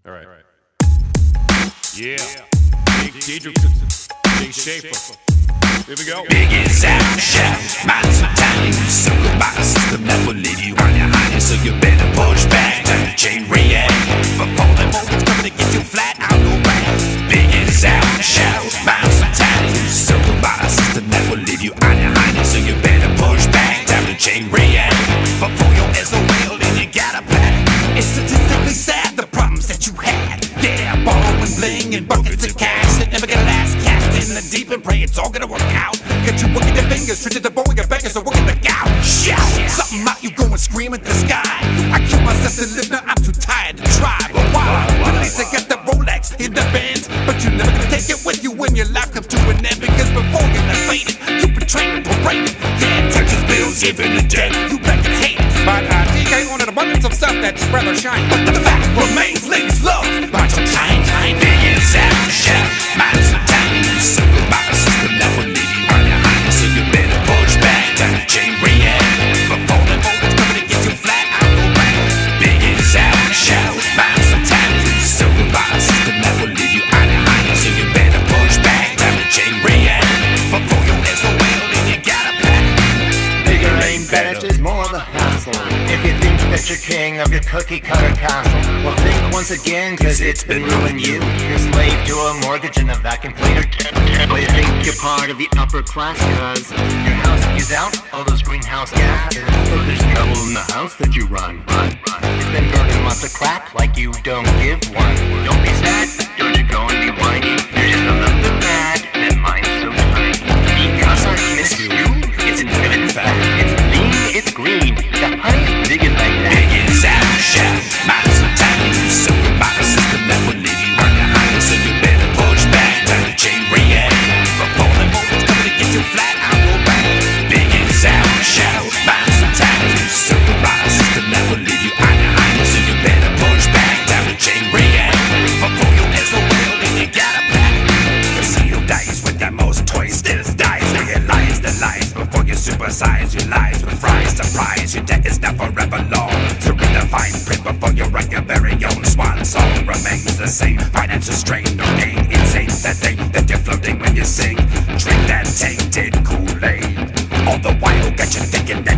All right. Yeah. Diedricksen and Jay Shafer. Here we go. Big is out, shout, minds are tiny. So about a system that will leave you on your hiney. So you better push back, turn the chain react. Before the moment's coming to get you flat out the rack. Big is out, shout, minds are tiny. So about a system that will leave you on your hiney. So you better push back, turn the chain react. Before your SOL and you got a plan. It's statistically sad, the problems that you had. Yeah, borrowing bling and buckets of cash that never get a last cast in the deep and pray it's all gonna work out. Get you working your fingers, straight to the bone, your bankers are working the gout. Shout, something out, you go and scream at the sky. I kill myself to live now, I'm too tired to try. But why? At least I got the Rolex in the band. But you're never gonna take it with you when your life comes to an end. Because before you're not faded, you betrayed and paraded. Yeah, Texas bills, even the dead, you back and hate. But Deek ain't wanted abundance of stuff that's rather shiny. But the fact remains, ladies love, but your time, big is out to shout. Minds are tiny, so about a system that will leave you on your hiney. So you better push back, turn the chain react. Before the moment's coming to get you flat out the rack. Big is out to shout. Minds are tiny, so about a system that will leave you on your hiney. So you better push back, turn the chain react. Before your SOL and you got a plan. Bigger ain't better, just more of a hassle. If you think that you're king of your cookie cutter castle, well think once again, cause it's been ruining you. You're slave to a mortgage and a vacuum cleaner. Well, you think you're part of the upper class, cause your house is out all those greenhouse gases. But there's trouble in the house that you run. You've been burning lots of crap like you don't give one. Don't be sad, don't you go and be whiny. You're just a little bit mad, that mind's so tiny. Because I miss you, it's an infinite fact. It's lean, it's green, the honey's digging like that. Big is out, shout, minds are tiny. So about a system that will leave you on your hiney. So you better push back, turn the chain react. Before the moment's coming to get you flat out the rack. Big is out, shout, minds are tiny. So about a system that will leave you on your hiney. So you better push back, turn the chain react. Before your SOL and you got a plan. You see who dies with the most toys, still dies. Realize the lies before you supersize your lies with fries. Surprise, your debt is not forever long. So read the fine print before you write your very own swan song. Remains the same, financial strain, no gain. Insane that thing that you're floating when you sing. Drink that tainted Kool-Aid. All the while got you thinking that